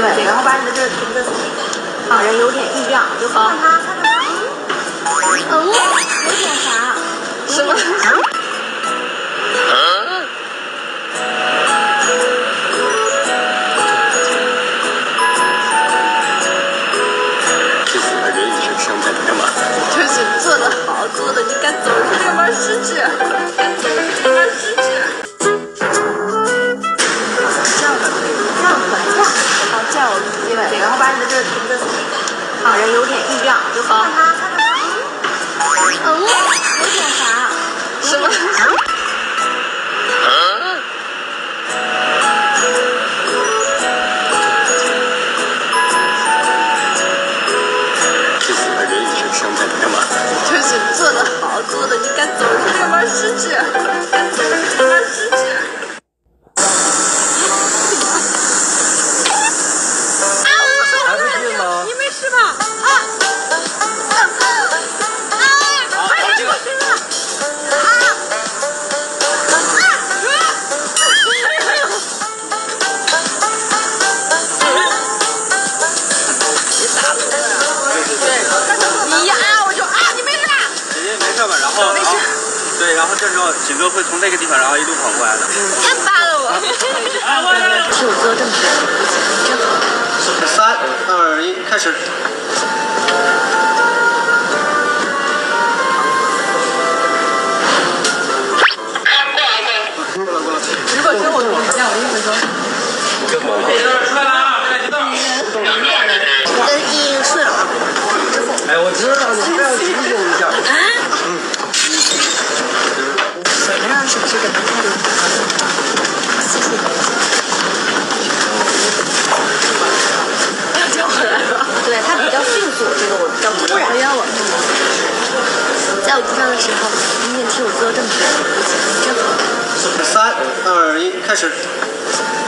对，然后把你的这个瓶子让人有点异样，就看他有点啥？ 什么？ 这次还人是上台台嘛？ 就是做得好，做的你敢走出这门失职，敢走出这门失职。这样我基本对，然后把你的这个瓶子让人有点异样，就看他有点啥？ 什么？ 这次还人是上台台嘛？ 就是做得好，做的你敢走出这门失职，敢走出这门失职。你没事吧？你啊，我就啊，你没事吧？ 没事吧？然后没事。 对，然后这时候景哥会从那个地方，然后一路跑过来的。 太扒了我！ 替我做证据，你真好。 3、2、1，开始。 如果跟我同时间，我一定会说。 出来了啊！ 跟一睡了啊。 哎，我知道，你不要提醒一下。 我们让手机给他态度谢谢你。 叫回来了。 对他比较迅速，这个我比较突然。在我不上的时候，你也替我做证据，你真好。 3、2、1，开始。